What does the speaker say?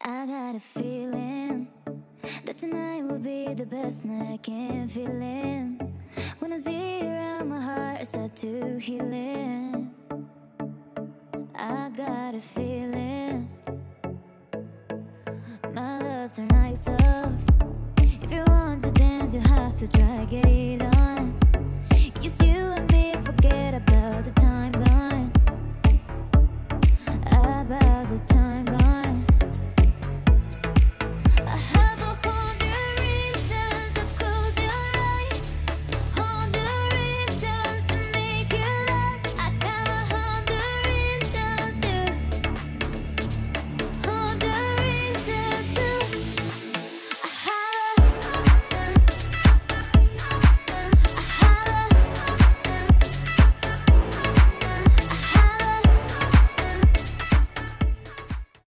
I got a feeling that tonight will be the best night I can feel it. When I see you around, my heart starts to heal it. I got a feeling my love, turn lights off. If you want to dance, you have to try, get it on.